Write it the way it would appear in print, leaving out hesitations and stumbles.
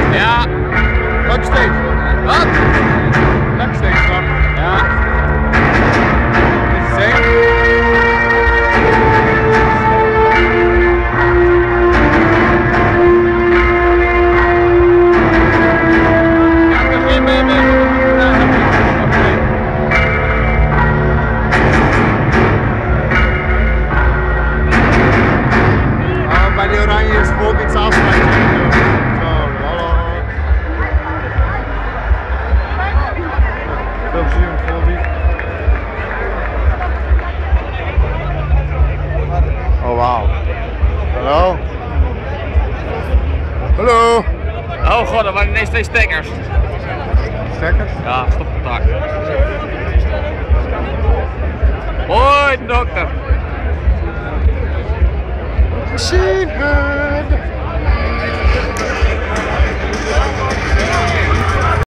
Ja. Welke steeds? Wat? Welke steeds dan? Ja. Is het zeker? Bij de oranje is het volk iets afsluiten. Zo, hallo. Veel plezier met Volby. Oh wauw. Hallo. Hallo. Oh god, dat waren ineens 2 stekkers. Stekkers? Ja, stopcontact. Hoi dokter. Zien we.